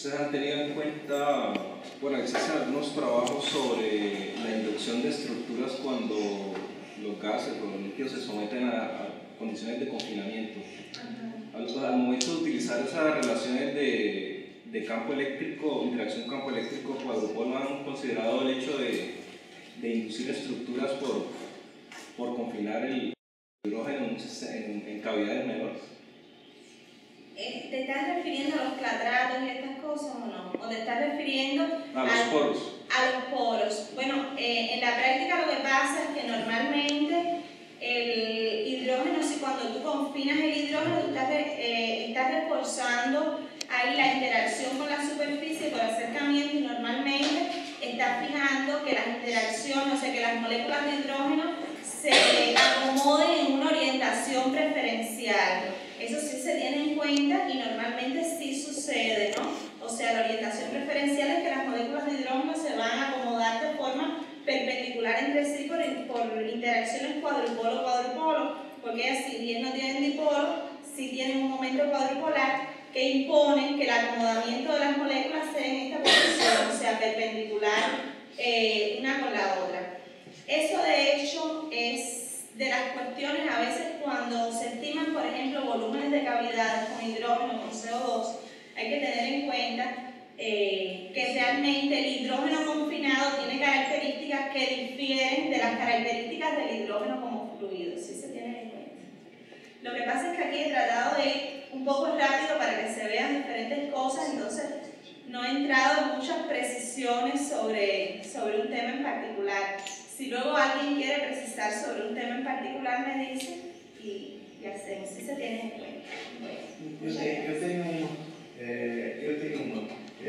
¿Ustedes han tenido en cuenta, bueno, existen algunos trabajos sobre la inducción de estructuras cuando los gases o los líquidos se someten a condiciones de confinamiento? Al momento de utilizar esas relaciones de campo eléctrico, interacción campo eléctrico cuadrupolo, ¿han considerado el hecho de inducir estructuras por confinar el hidrógeno en cavidades menores? ¿Te estás refiriendo a los clatratos y estas cosas o no? ¿O te estás refiriendo a los poros? A los poros. Bueno, en la práctica lo que pasa es que normalmente el hidrógeno, si cuando tú confinas el hidrógeno, tú estás reforzando ahí la interacción con la superficie por acercamiento, y normalmente estás fijando que las interacciones, o sea, que las moléculas de hidrógeno se acomoden en una orientación preferencial. Eso sí se tiene en cuenta y normalmente sí sucede, ¿no? O sea, la orientación preferencial es que las moléculas de hidrógeno se van a acomodar de forma perpendicular entre sí por interacciones cuadrupolo-cuadrupolo, porque ellas, si bien no tienen dipolo, sí tienen un momento cuadrupolar que impone que el acomodamiento de las moléculas sea en esta posición, o sea, perpendicular una con la otra. Eso de hecho es de las cuestiones a veces cuando se estiman, por ejemplo, volúmenes de cavidades con hidrógeno, con CO2, hay que tener en cuenta que realmente el hidrógeno confinado tiene características que difieren de las características del hidrógeno como fluido, sí se tienen en cuenta. Lo que pasa es que aquí he tratado de ir un poco rápido para que se vean diferentes cosas, entonces no he entrado en muchas precisiones sobre un tema en particular. Si luego alguien quiere precisar sobre un tema en particular, me dice y hacemos, si se tiene en cuenta. Eu tenho uma.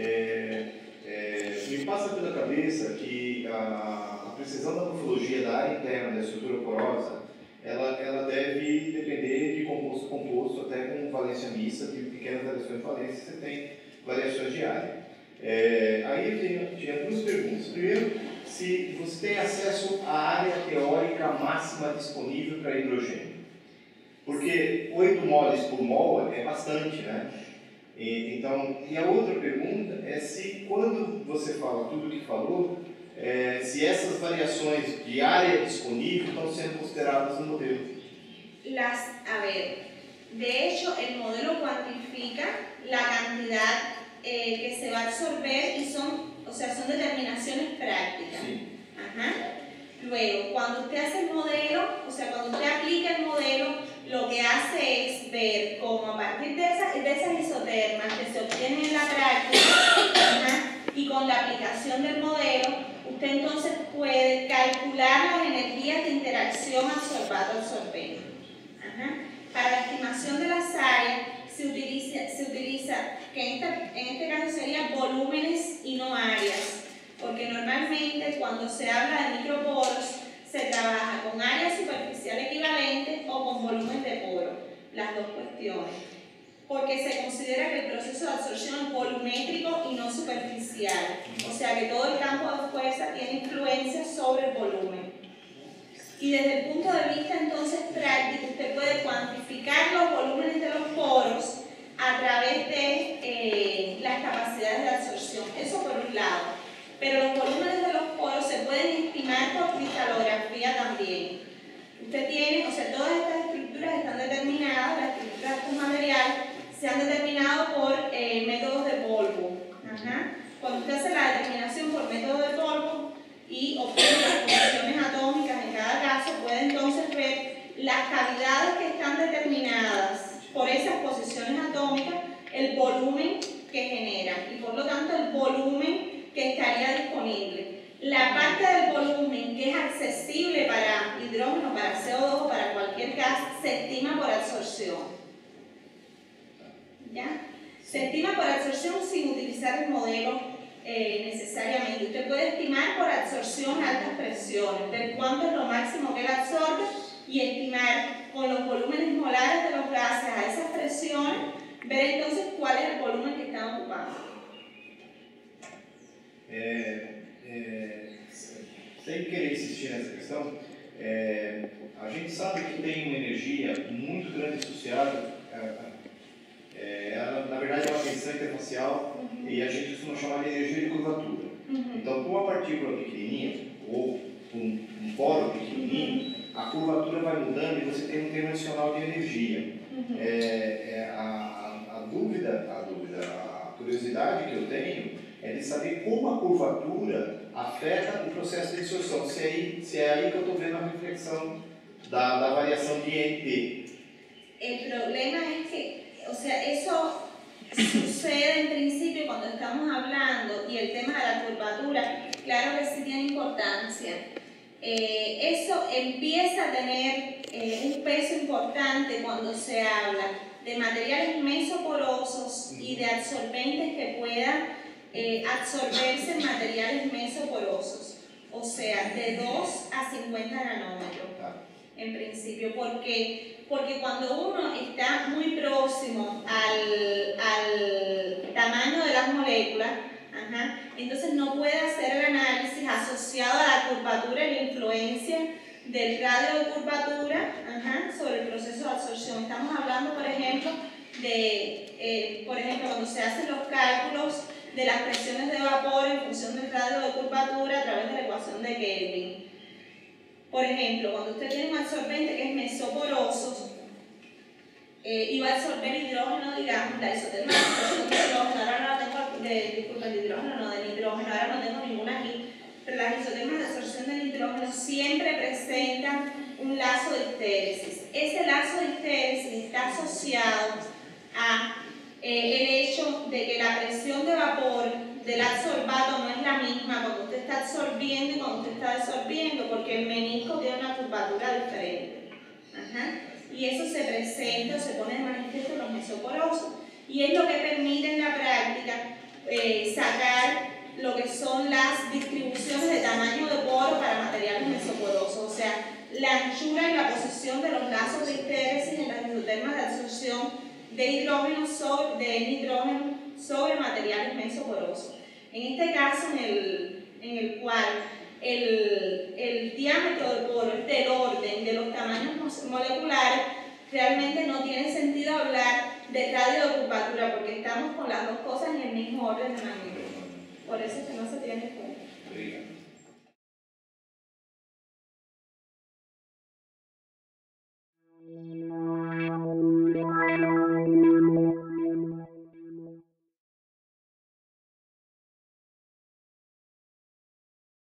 Me passa pela cabeça que a precisão da morfologia da área interna da estrutura porosa, ela deve depender de composto a composto, até com valência mista, de pequenas variações de valência, você tem variações de área. Aí eu tinha duas perguntas. Primeiro, se você tem acesso à área teórica máxima disponível para hidrogênio. Porque 8 moles por mol é bastante, né? E a outra pergunta é se, quando você fala tudo o que falou, se essas variações de área disponível estão sendo consideradas no modelo. A ver, de hecho, el modelo cuantifica la cantidad que se va a absorber y son determinaciones prácticas. Sí. Ajá. Luego, cuando usted hace el modelo, o sea, cuando usted aplica el modelo, lo que hace es ver cómo a partir de esas isotermas que se obtienen en la práctica, y con la aplicación del modelo, usted entonces puede calcular las energías de interacción absorbato-absorbente. Para la estimación de las áreas se utiliza que en este caso serían volúmenes y no áreas, porque normalmente cuando se habla de microporos se trabaja con área superficial equivalente o con volumen de poro, las dos cuestiones, porque se considera que el proceso de absorción es volumétrico y no superficial, o sea que todo el campo de fuerza tiene influencia sobre el volumen. Y desde el punto de vista entonces práctico, usted puede cuantificar los volúmenes de los poros a través de las capacidades de absorción, eso por un lado. Pero los volúmenes de los poros se pueden estimar por cristalografía también. Usted tiene, o sea, todas estas estructuras están determinadas, las estructuras de estos materiales se han determinado por métodos de polvo. Cuando usted hace la determinación por método de polvo y obtiene las posiciones atómicas en cada caso, puede entonces ver las cavidades que están determinadas por esas posiciones atómicas, el volumen que generan y por lo tanto el volumen que estaría disponible. La parte del volumen que es accesible para hidrógeno, para CO2 o para cualquier gas, se estima por absorción. ¿Ya? Se estima por absorción sin utilizar el modelo necesariamente. Usted puede estimar por absorción altas presiones, ver cuánto es lo máximo que él absorbe y estimar con los volúmenes molares de los gases a esas presiones, ver entonces cuál es el volumen que están ocupando. Sem querer insistir nessa questão, a gente sabe que tem uma energia muito grande associada, ela, na verdade é uma tensão interfacial e a gente costuma chamar de energia de curvatura. Então, com uma partícula pequenininha, ou com um poro pequenininho, a curvatura vai mudando e você tem um termo adicional de energia. A curiosidade que eu tenho é de saber como a curvatura afeta o processo de absorção. Se é aí que eu estou vendo a reflexão da variação de NT. El problema es que, o sea, eso sucede en principio cuando estamos hablando, y el tema de la curvatura, claro que sí tiene importancia. Eso empieza a tener un peso importante cuando se habla de materiales mesoporosos y de absorbentes que puedan absorberse en materiales mesoporosos, o sea, de 2 a 50 nanómetros en principio, porque cuando uno está muy próximo al tamaño de las moléculas, entonces no puede hacer el análisis asociado a la curvatura y la influencia del radio de curvatura sobre el proceso de absorción. Estamos hablando, por ejemplo, cuando se hacen los cálculos de las presiones de vapor en función del radio de curvatura a través de la ecuación de Kelvin. Por ejemplo, cuando usted tiene un absorbente que es mesoporoso y va a absorber hidrógeno, digamos, la isoterma de absorción de hidrógeno, ahora no la tengo, de hidrógeno, no, de nitrógeno, ahora no tengo ninguna aquí, pero las isotermas de absorción del hidrógeno siempre presentan un lazo de histéresis. Ese lazo de histéresis está asociado a el hecho de que la presión de vapor del adsorbato no es la misma cuando usted está absorbiendo y cuando usted está desorbiendo, porque el menisco tiene una curvatura diferente. Y eso se presenta o se pone de manifiesto en los mesoporosos. Y es lo que permite en la práctica sacar lo que son las distribuciones de tamaño de poro para materiales mesoporosos, o sea, la anchura y la posición de los lazos de histéresis en las isotermas de absorción de hidrógeno sobre materiales mesoporosos. En este caso, en el cual el diámetro del poro es del orden de los tamaños moleculares, realmente no tiene sentido hablar de radio de curvatura porque estamos con las dos cosas en el mismo orden de magnitud. Por eso es que no se tiene en cuenta.